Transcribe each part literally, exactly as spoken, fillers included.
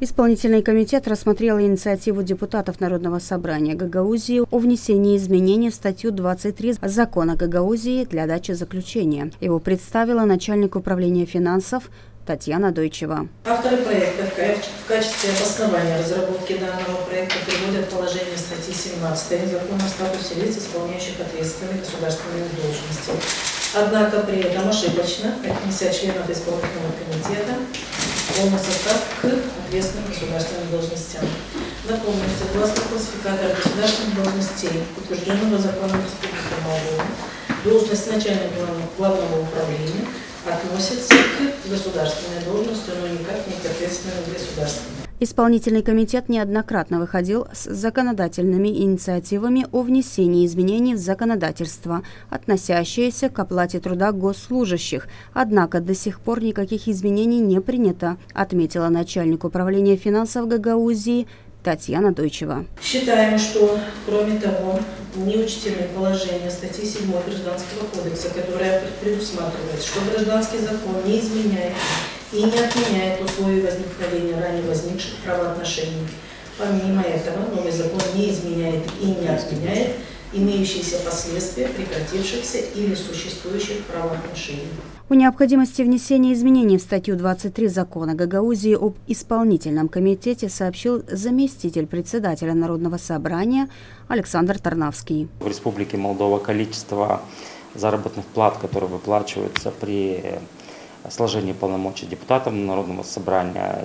Исполнительный комитет рассмотрел инициативу депутатов Народного собрания Гагаузии о внесении изменений в статью двадцать три закона Гагаузии для дачи заключения. Его представила начальник управления финансов Татьяна Дойчева. Авторы проекта в качестве обоснования разработки данного проекта приводят положение статьи семнадцатой закона о статусе лиц, исполняющих ответственные государственные должности. Однако при этом ошибочно отнеся членов исполнительного комитета полный состав к ответственным государственным должностям. Напомню, согласно классификатору государственных должностей, утвержденного законом Республики Молдова, должность начальника главного управления относится к государственной должности, но никак не к ответственной государственной. Исполнительный комитет неоднократно выходил с законодательными инициативами о внесении изменений в законодательство, относящиеся к оплате труда госслужащих. Однако до сих пор никаких изменений не принято, отметила начальник управления финансов Гагаузии Татьяна Дойчева. Считаем, что, кроме того, не учтены положения статьи седьмой Гражданского кодекса, которая предусматривает, что гражданский закон не изменяет и не отменяет условия возникновения ранее возникших правоотношений. Помимо этого, новый закон не изменяет и не отменяет имеющиеся последствия прекратившихся или существующих правоотношений. О необходимости внесения изменений в статью двадцать три закона Гагаузии об исполнительном комитете сообщил заместитель председателя Народного собрания Александр Тарнавский. В Республике Молдова количество заработных плат, которые выплачиваются при сложении полномочий депутатам Народного собрания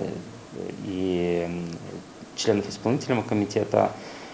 и членов исполнительного комитета,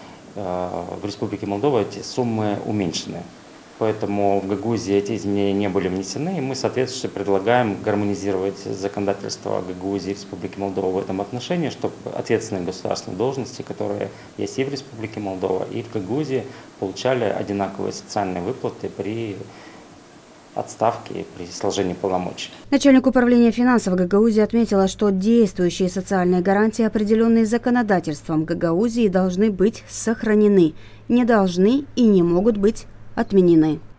в Республике Молдова эти суммы уменьшены. Поэтому в Гагаузии эти изменения не были внесены, и мы, соответственно, предлагаем гармонизировать законодательство Гагаузии и Республики Молдова в этом отношении, чтобы ответственные государственные должности, которые есть и в Республике Молдова, и в Гагаузии, получали одинаковые социальные выплаты при отставки, при сложении полномочий. Начальник управления финансов Гагаузии отметила, что действующие социальные гарантии, определенные законодательством Гагаузии, должны быть сохранены, не должны и не могут быть отменены.